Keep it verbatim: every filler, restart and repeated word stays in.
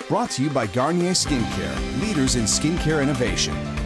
Brought to you by Garnier Skincare, leaders in skincare innovation.